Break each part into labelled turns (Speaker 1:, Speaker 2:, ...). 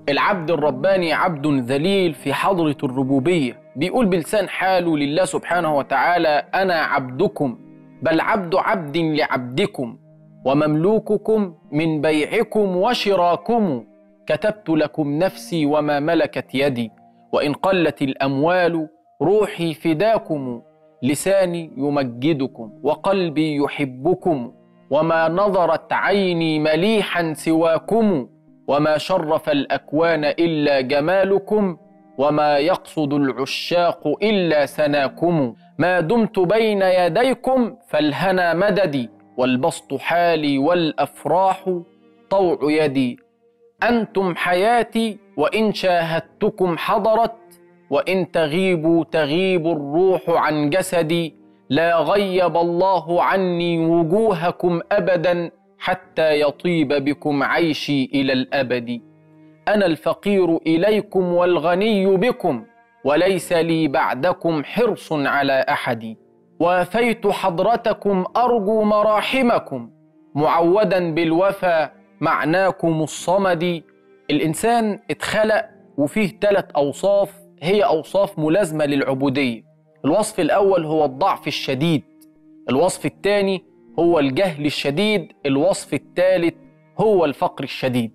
Speaker 1: العبد الرباني عبد ذليل في حضرة الربوبية، بيقول بلسان حاله لله سبحانه وتعالى: أنا عبدكم، بل عبد لعبدكم، ومملوككم من بيعكم وشراكم، كتبت لكم نفسي وما ملكت يدي، وإن قلت الأموال روحي فداكم، لساني يمجدكم وقلبي يحبكم، وما نظرت عيني مليحا سواكم، وما شرف الأكوان إلا جمالكم، وما يقصد العشاق إلا سناكم، ما دمت بين يديكم فالهنا مددي، والبسط حالي والأفراح طوع يدي، أنتم حياتي وإن شاهدتكم حضرت، وإن تغيبوا تغيب الروح عن جسدي، لا غيب الله عني وجوهكم أبدا، حتى يطيب بكم عيشي إلى الأبد. أنا الفقير إليكم والغني بكم، وليس لي بعدكم حرص على أحد، وافيت حضرتكم أرجو مراحمكم، معودا بالوفا معناكم الصمد. الإنسان اتخلق وفيه 3 أوصاف هي أوصاف ملازمة للعبودية. الوصف الأول هو الضعف الشديد، الوصف الثاني هو الجهل الشديد، الوصف الثالث هو الفقر الشديد.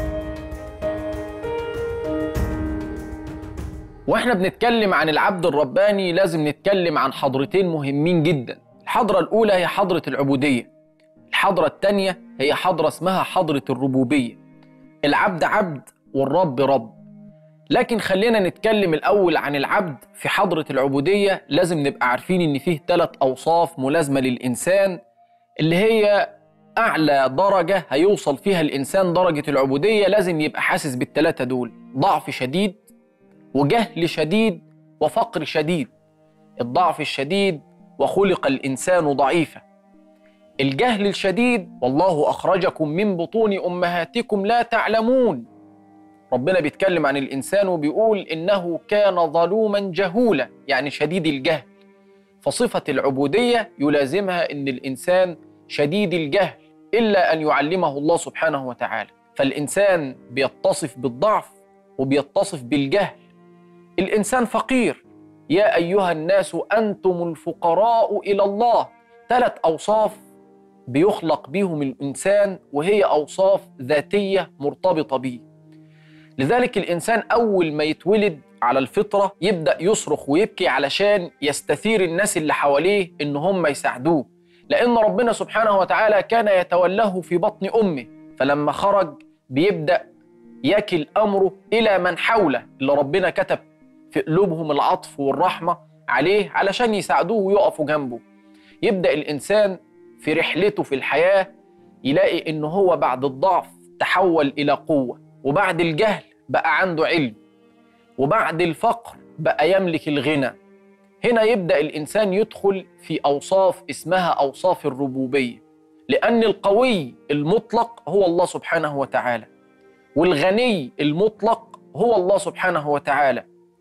Speaker 1: واحنا بنتكلم عن العبد الرباني لازم نتكلم عن حضرتين مهمين جدا. الحضرة الأولى هي حضرة العبودية، الحضرة الثانية هي حضرة اسمها حضرة الربوبية. العبد عبد والرب رب. لكن خلينا نتكلم الأول عن العبد في حضرة العبودية. لازم نبقى عارفين إن فيه 3 أوصاف ملازمة للإنسان، اللي هي أعلى درجة هيوصل فيها الإنسان درجة العبودية لازم يبقى حاسس بال3 دول: ضعف شديد، وجهل شديد، وفقر شديد. الضعف الشديد: وخلق الإنسان ضعيفا. الجهل الشديد: والله أخرجكم من بطون أمهاتكم لا تعلمون. ربنا بيتكلم عن الإنسان وبيقول إنه كان ظلوما جهولا، يعني شديد الجهل. فصفة العبودية يلازمها إن الإنسان شديد الجهل، إلا أن يعلمه الله سبحانه وتعالى. فالإنسان بيتصف بالضعف وبيتصف بالجهل. الإنسان فقير: يا أيها الناس أنتم الفقراء إلى الله. 3 أوصاف بيخلق بيهم الإنسان، وهي أوصاف ذاتية مرتبطة به. لذلك الإنسان أول ما يتولد على الفطرة يبدأ يصرخ ويبكي علشان يستثير الناس اللي حواليه إن هم يساعدوه، لأن ربنا سبحانه وتعالى كان يتولاه في بطن أمه، فلما خرج بيبدأ يكل أمره إلى من حوله اللي ربنا كتب في قلوبهم العطف والرحمة عليه علشان يساعدوه ويقفوا جنبه. يبدأ الإنسان في رحلته في الحياة يلاقي إنه هو بعد الضعف تحول إلى قوة، وبعد الجهل بقى عنده علم، وبعد الفقر بقى يملك الغنى. هنا يبدأ الإنسان يدخل في أوصاف اسمها أوصاف الربوبية، لأن القوي المطلق هو الله سبحانه وتعالى، والغني المطلق هو الله سبحانه وتعالى،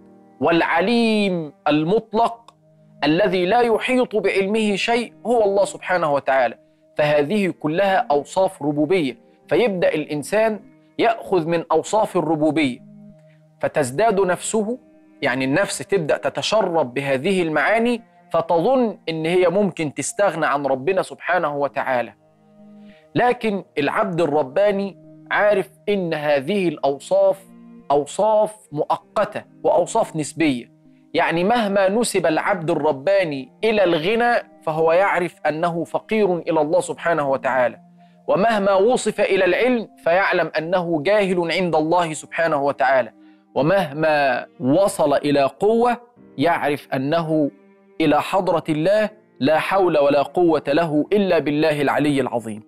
Speaker 1: والعليم المطلق الذي لا يحيط بعلمه شيء هو الله سبحانه وتعالى. فهذه كلها أوصاف ربوبية. فيبدأ الإنسان يأخذ من أوصاف الربوبية فتزداد نفسه، يعني النفس تبدأ تتشرب بهذه المعاني فتظن إن هي ممكن تستغنى عن ربنا سبحانه وتعالى. لكن العبد الرباني عارف إن هذه الأوصاف أوصاف مؤقتة وأوصاف نسبية، يعني مهما نسب العبد الرباني إلى الغنى فهو يعرف أنه فقير إلى الله سبحانه وتعالى، ومهما وصف إلى العلم فيعلم أنه جاهل عند الله سبحانه وتعالى، ومهما وصل إلى قوة يعرف أنه إلى حضرة الله لا حول ولا قوة له إلا بالله العلي العظيم.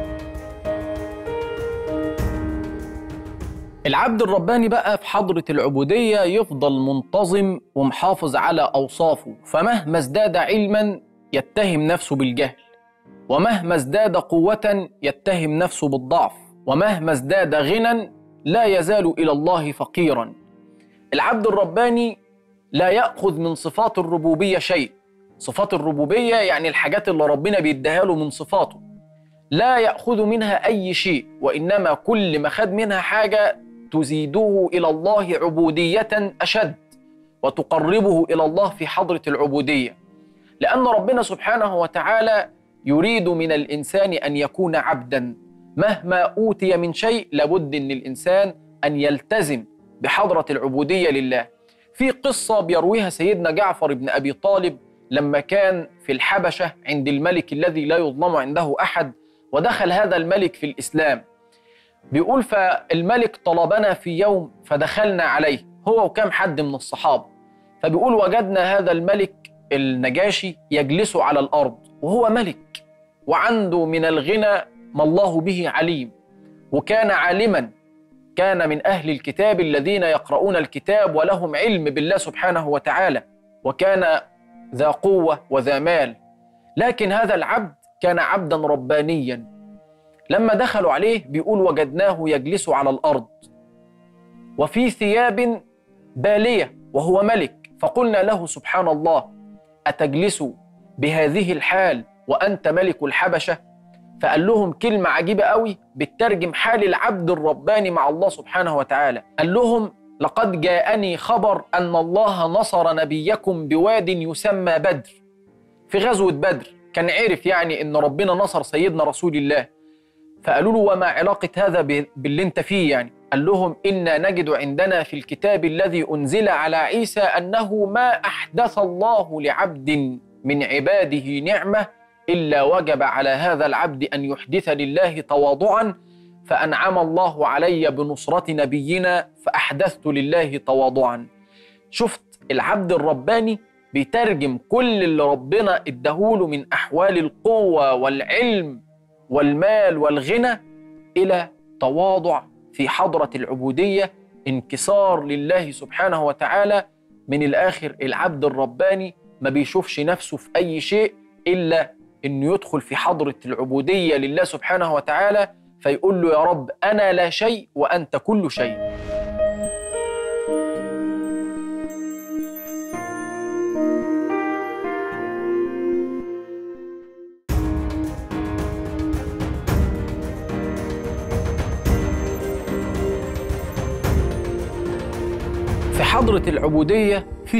Speaker 1: العبد الرباني بقى في حضرة العبودية يفضل منتظم ومحافظ على أوصافه، فمهما ازداد علما يتهم نفسه بالجهل، ومهما ازداد قوة يتهم نفسه بالضعف، ومهما ازداد غنى لا يزال إلى الله فقيرا. العبد الرباني لا يأخذ من صفات الربوبية شيء. صفات الربوبية يعني الحاجات اللي ربنا بيديها له من صفاته، لا يأخذ منها أي شيء، وإنما كل ما خد منها حاجة تزيده إلى الله عبودية أشد وتقربه إلى الله في حضرة العبودية، لأن ربنا سبحانه وتعالى يريد من الإنسان أن يكون عبدا. مهما أوتي من شيء لابد أن الإنسان أن يلتزم بحضرة العبودية لله. في قصة بيرويها سيدنا جعفر بن أبي طالب لما كان في الحبشة عند الملك الذي لا يظلم عنده أحد، ودخل هذا الملك في الإسلام. بيقول فالملك طلبنا في يوم فدخلنا عليه هو وكم حد من الصحابة، فبيقول وجدنا هذا الملك النجاشي يجلس على الأرض وهو ملك وعنده من الغنى ما الله به عليم، وكان عالما، كان من أهل الكتاب الذين يقرؤون الكتاب ولهم علم بالله سبحانه وتعالى، وكان ذا قوة وذا مال. لكن هذا العبد كان عبدا ربانيا. لما دخلوا عليه بيقول وجدناه يجلس على الأرض وفي ثياب بالية وهو ملك، فقلنا له سبحان الله أتجلس بهذه الحال وأنت ملك الحبشة؟ فقال لهم كلمة عجيبة قوي بتترجم حال العبد الرباني مع الله سبحانه وتعالى. قال لهم لقد جاءني خبر أن الله نصر نبيكم بواد يسمى بدر. في غزوة بدر كان عرف يعني أن ربنا نصر سيدنا رسول الله. فقالوا له وما علاقة هذا باللي انت فيه يعني؟ قال لهم إنا نجد عندنا في الكتاب الذي أنزل على عيسى أنه ما أحدث الله لعبد من عباده نعمة إلا وجب على هذا العبد أن يحدث لله تواضعا، فأنعم الله علي بنصرة نبينا فأحدثت لله تواضعا. شفت العبد الرباني بيترجم كل اللي ربنا اداهوله من أحوال القوة والعلم والمال والغنى إلى تواضع في حضرة العبودية، انكسار لله سبحانه وتعالى. من الآخر العبد الرباني ما بيشوفش نفسه في أي شيء إلا إنه يدخل في حضرة العبودية لله سبحانه وتعالى، فيقول له يا رب أنا لا شيء وأنت كل شيء. في حضرة العبودية فيه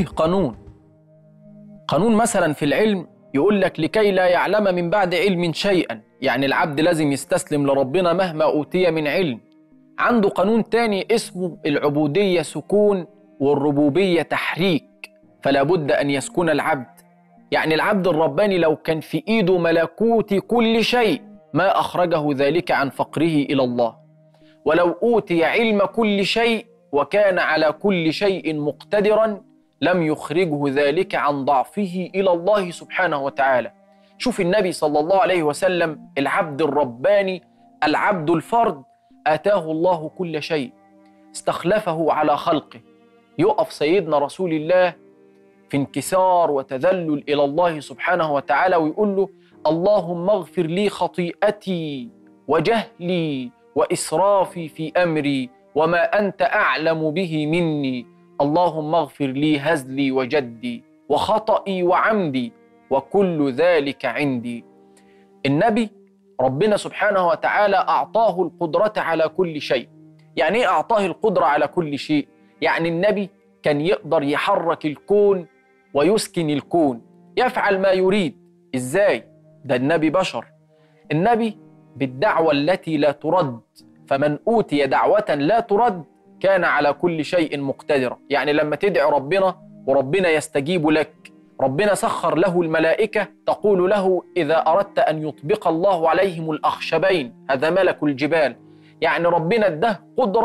Speaker 1: قانون مثلا في العلم يقول لك لكي لا يعلم من بعد علم شيئا، يعني العبد لازم يستسلم لربنا مهما أوتي من علم. عنده قانون تاني اسمه العبودية سكون والربوبية تحريك، فلا بد أن يسكن العبد. يعني العبد الرباني لو كان في إيده ملكوت كل شيء ما أخرجه ذلك عن فقره إلى الله، ولو أوتي علم كل شيء وكان على كل شيء مقتدرا لم يخرجه ذلك عن ضعفه إلى الله سبحانه وتعالى. شوف النبي صلى الله عليه وسلم العبد الرباني، العبد الفرد، آتاه الله كل شيء، استخلفه على خلقه. يقف سيدنا رسول الله في انكسار وتذلل إلى الله سبحانه وتعالى ويقول له اللهم اغفر لي خطيئتي وجهلي وإسرافي في أمري وما أنت أعلم به مني، اللهم اغفر لي هزلي وجدي وخطئي وعمدي وكل ذلك عندي. النبي ربنا سبحانه وتعالى أعطاه القدرة على كل شيء. يعني إيه أعطاه القدرة على كل شيء؟ يعني النبي كان يقدر يحرك الكون ويسكن الكون، يفعل ما يريد. إزاي؟ ده النبي بشر. النبي بالدعوة التي لا ترد، فمن أوتي دعوة لا ترد كان على كل شيء مقتدر. يعني لما تدعي ربنا وربنا يستجيب لك، ربنا سخر له الملائكة تقول له إذا أردت أن يطبق الله عليهم الأخشبين، هذا ملك الجبال. يعني ربنا اداه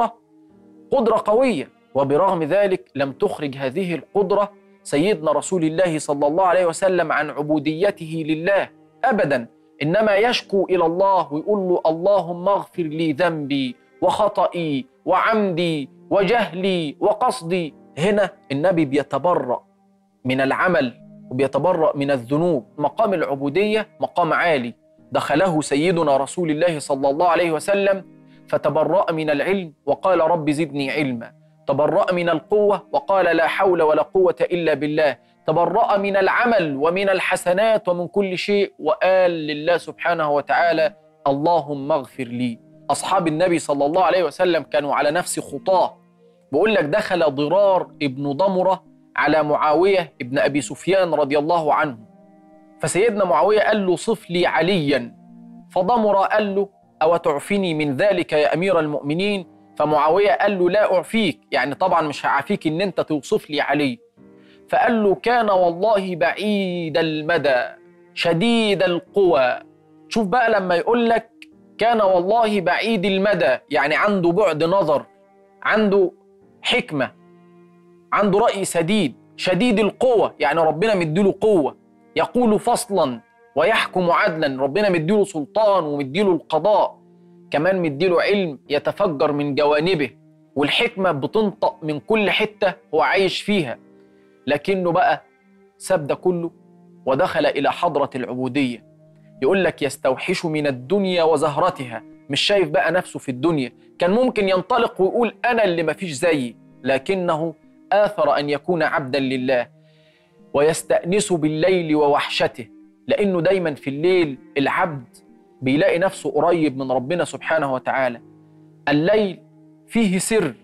Speaker 1: قدرة قوية، وبرغم ذلك لم تخرج هذه القدرة سيدنا رسول الله صلى الله عليه وسلم عن عبوديته لله أبدا، إنما يشكو إلى الله ويقول له اللهم اغفر لي ذنبي وخطئي وعمدي وجهلي وقصدي. هنا النبي بيتبرأ من العمل وبيتبرأ من الذنوب. مقام العبودية مقام عالي دخله سيدنا رسول الله صلى الله عليه وسلم، فتبرأ من العلم وقال رب زدني علما، تبرأ من القوة وقال لا حول ولا قوة إلا بالله، تبرأ من العمل ومن الحسنات ومن كل شيء، وقال لله سبحانه وتعالى اللهم اغفر لي، أصحاب النبي صلى الله عليه وسلم كانوا على نفس خطاه. بقول لك دخل ضرار ابن ضمرة على معاوية ابن أبي سفيان رضي الله عنه، فسيدنا معاوية قال له صف لي عليا، فضمرة قال له أو تعفني من ذلك يا أمير المؤمنين؟ فمعاوية قال له لا أعفيك، يعني طبعا مش هعافيك إن أنت توصف لي علي. فقال له كان والله بعيد المدى شديد القوى. شوف بقى لما يقول لك كان والله بعيد المدى، يعني عنده بعد نظر، عنده حكمة، عنده رأي سديد، شديد القوة، يعني ربنا مديله قوة، يقول فصلا ويحكم عدلا، ربنا مديله سلطان ومديله القضاء، كمان مديله علم يتفجر من جوانبه، والحكمة بتنطق من كل حتة هو عايش فيها. لكنه بقى ساب ده كله ودخل إلى حضرة العبودية. يقول لك يستوحش من الدنيا وزهرتها، مش شايف بقى نفسه في الدنيا. كان ممكن ينطلق ويقول أنا اللي مفيش زيي، لكنه آثر أن يكون عبدا لله ويستأنس بالليل ووحشته، لأنه دايما في الليل العبد بيلاقي نفسه قريب من ربنا سبحانه وتعالى. الليل فيه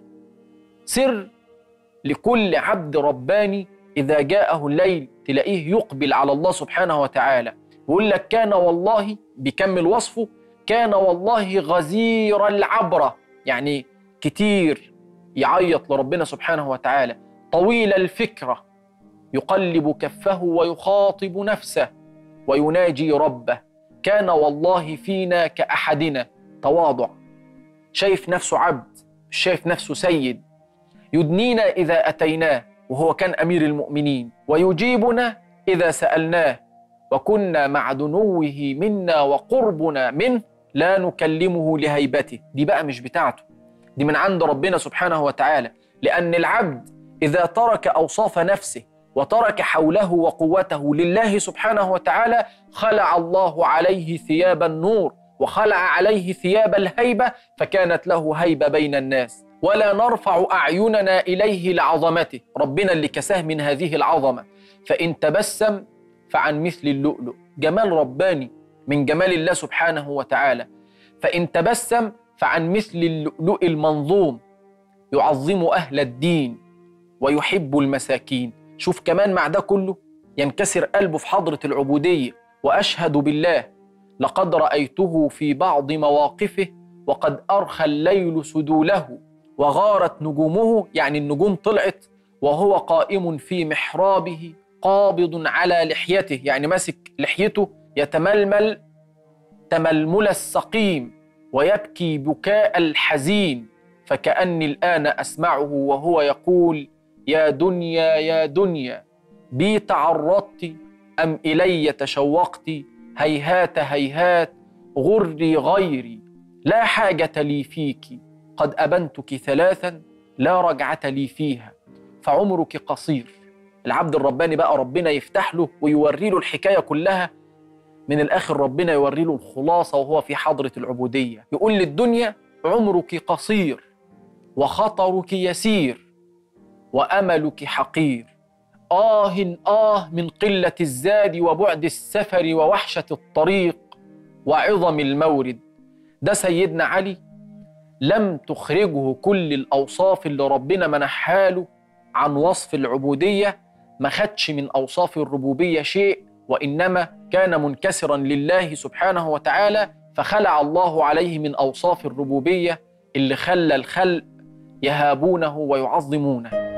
Speaker 1: سر لكل عبد رباني، إذا جاءه الليل تلاقيه يقبل على الله سبحانه وتعالى. يقول لك كان والله، بيكمل وصفه، كان والله غزير العبرة، يعني كتير يعيط لربنا سبحانه وتعالى، طويل الفكرة، يقلب كفه ويخاطب نفسه ويناجي ربه. كان والله فينا كأحدنا، تواضع، شايف نفسه عبد، مش شايف نفسه سيد، يدنينا إذا أتيناه، وهو كان أمير المؤمنين، ويجيبنا إذا سألناه، وكنا مع دنوه منا وقربنا منه لا نكلمه لهيبته. دي بقى مش بتاعته، دي من عند ربنا سبحانه وتعالى. لأن العبد إذا ترك أوصاف نفسه وترك حوله وقوته لله سبحانه وتعالى، خلع الله عليه ثياب النور وخلع عليه ثياب الهيبة، فكانت له هيبة بين الناس. ولا نرفع أعيننا إليه لعظمته، ربنا اللي كساه من هذه العظمة. فإن تبسم فعن مثل اللؤلؤ، جمال رباني من جمال الله سبحانه وتعالى. فإن تبسم فعن مثل اللؤلؤ المنظوم، يعظم أهل الدين ويحب المساكين. شوف كمان مع ده كله ينكسر قلبه في حضرة العبودية. وأشهد بالله لقد رأيته في بعض مواقفه وقد أرخى الليل سدوله وغارت نجومه، يعني النجوم طلعت، وهو قائم في محرابه قابض على لحيته، يعني ماسك لحيته يتململ تململ السقيم ويبكي بكاء الحزين، فكأني الآن أسمعه وهو يقول يا دنيا يا دنيا بي تعرضت أم إلي تشوقت، هيهات هيهات غري غيري لا حاجة لي فيك، قد أبنتك ثلاثا لا رجعة لي فيها فعمرك قصير. العبد الرباني بقى ربنا يفتح له ويوري له الحكاية كلها من الآخر، ربنا يوري له الخلاصة وهو في حضرة العبودية. يقول للدنيا عمرك قصير وخطرك يسير وأملك حقير، من قلة الزاد وبعد السفر ووحشة الطريق وعظم المورد. ده سيدنا علي لم تخرجه كل الأوصاف اللي ربنا منحها له عن وصف العبودية، ما خدش من أوصاف الربوبية شيء، وإنما كان منكسرا لله سبحانه وتعالى، فخلع الله عليه من أوصاف الربوبية اللي خلى الخلق يهابونه ويعظمونه.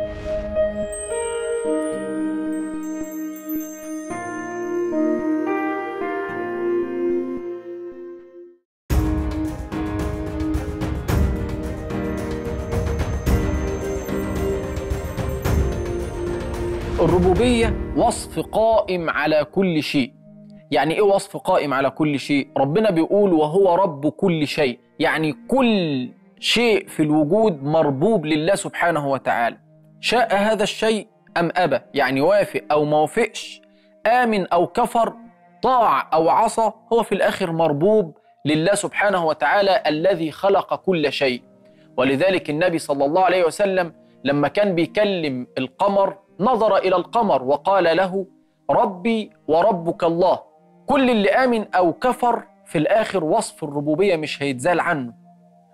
Speaker 1: الربوبية وصف قائم على كل شيء. يعني إيه وصف قائم على كل شيء؟ ربنا بيقول وهو رب كل شيء، يعني كل شيء في الوجود مربوب لله سبحانه وتعالى، شاء هذا الشيء أم أبى، يعني وافق أو ما وافقش، آمن أو كفر، طاع أو عصى، هو في الآخر مربوب لله سبحانه وتعالى الذي خلق كل شيء. ولذلك النبي صلى الله عليه وسلم لما كان بيكلم القمر نظر إلى القمر وقال له ربي وربك الله. كل اللي آمن أو كفر في الآخر وصف الربوبية مش هيتزال عنه،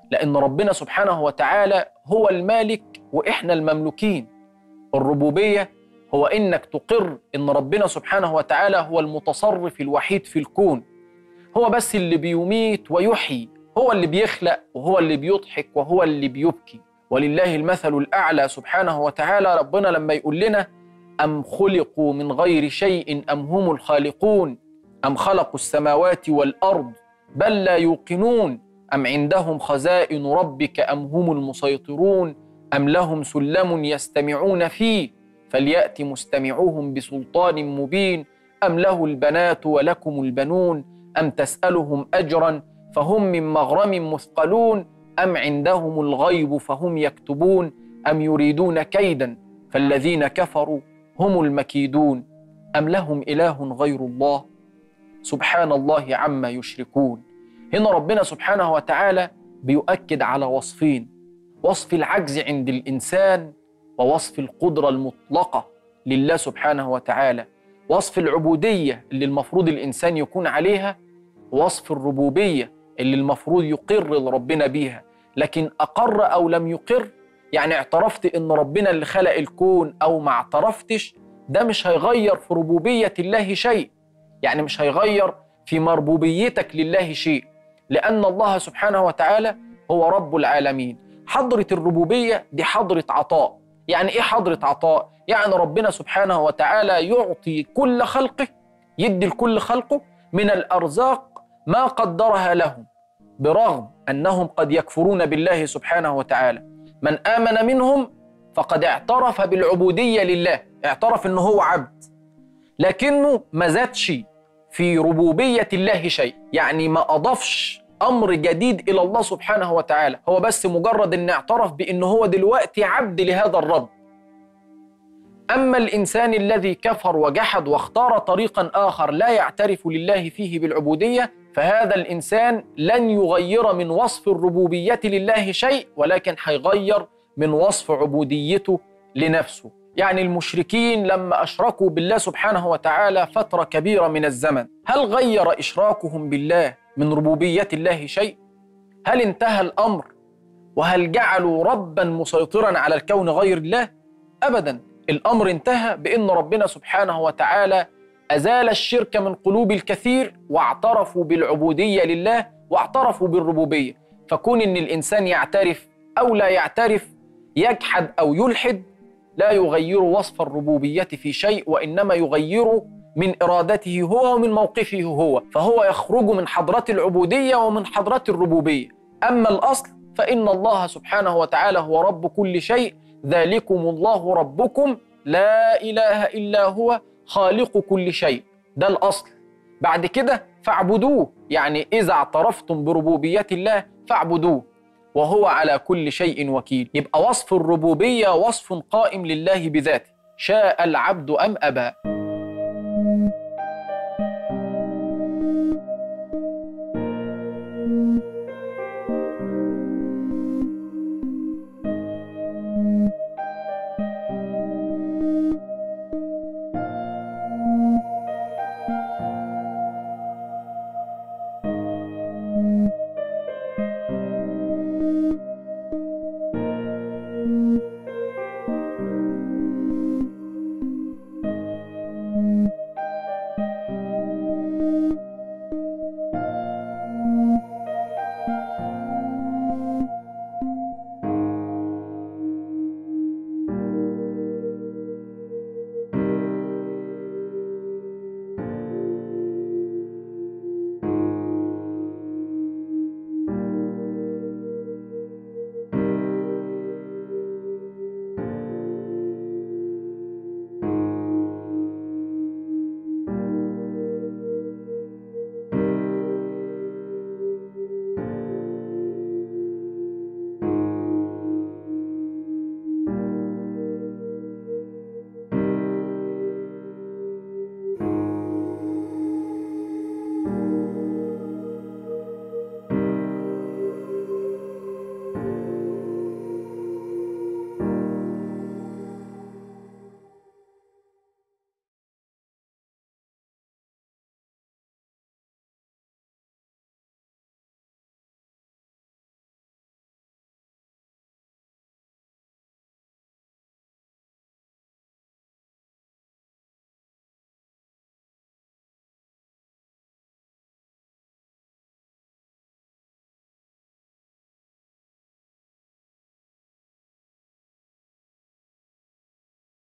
Speaker 1: لأن ربنا سبحانه وتعالى هو المالك وإحنا المملوكين. الربوبية هو إنك تقر إن ربنا سبحانه وتعالى هو المتصرف الوحيد في الكون، هو بس اللي بيميت ويحيي، هو اللي بيخلق وهو اللي بيضحك وهو اللي بيبكي. ولله المثل الأعلى سبحانه وتعالى. ربنا لما يقول لنا أم خلقوا من غير شيء أم هم الخالقون أم خلقوا السماوات والأرض بل لا يوقنون أم عندهم خزائن ربك أم هم المسيطرون أم لهم سلم يستمعون فيه فليأت مستمعوهم بسلطان مبين أم له البنات ولكم البنون أم تسألهم أجرا فهم من مغرم مثقلون أم عندهم الغيب فهم يكتبون أم يريدون كيدا فالذين كفروا هم المكيدون أم لهم إله غير الله سبحان الله عما يشركون. هنا ربنا سبحانه وتعالى بيؤكد على وصفين: وصف العجز عند الإنسان ووصف القدرة المطلقة لله سبحانه وتعالى، وصف العبودية اللي المفروض الإنسان يكون عليها، ووصف الربوبية اللي المفروض يقر لربنا بيها. لكن أقر أو لم يقر، يعني اعترفت إن ربنا اللي خلق الكون أو ما اعترفتش، ده مش هيغير في ربوبية الله شيء، يعني مش هيغير في مربوبيتك لله شيء، لأن الله سبحانه وتعالى هو رب العالمين. حضرة الربوبية دي حضرة عطاء. يعني إيه حضرة عطاء؟ يعني ربنا سبحانه وتعالى يعطي كل خلقه، يدي لكل خلقه من الأرزاق ما قدرها لهم، برغم أنهم قد يكفرون بالله سبحانه وتعالى. من آمن منهم فقد اعترف بالعبودية لله، اعترف أنه هو عبد، لكنه ما زادش في ربوبية الله شيء، يعني ما أضافش أمر جديد إلى الله سبحانه وتعالى، هو بس مجرد أن اعترف بأنه هو دلوقتي عبد لهذا الرب. أما الإنسان الذي كفر وجحد واختار طريقا آخر لا يعترف لله فيه بالعبودية، فهذا الإنسان لن يغير من وصف الربوبية لله شيء، ولكن هيغير من وصف عبوديته لنفسه. يعني المشركين لما أشركوا بالله سبحانه وتعالى فترة كبيرة من الزمن، هل غير إشراكهم بالله من ربوبية الله شيء؟ هل انتهى الأمر وهل جعلوا ربا مسيطرا على الكون غير الله؟ أبدا. الأمر انتهى بأن ربنا سبحانه وتعالى أزال الشرك من قلوب الكثير واعترفوا بالعبودية لله واعترفوا بالربوبية. فكون أن الإنسان يعترف أو لا يعترف، يجحد أو يلحد، لا يغير وصف الربوبية في شيء، وإنما يغير من إرادته هو ومن موقفه هو، فهو يخرج من حضرة العبودية ومن حضرة الربوبية. أما الأصل فإن الله سبحانه وتعالى هو رب كل شيء، ذلكم الله ربكم لا إله إلا هو خالق كل شيء، ده الأصل. بعد كده فاعبدوه، يعني إذا اعترفتم بربوبية الله فاعبدوه وهو على كل شيء وكيل. يبقى وصف الربوبية وصف قائم لله بذاته، شاء العبد أم أبى.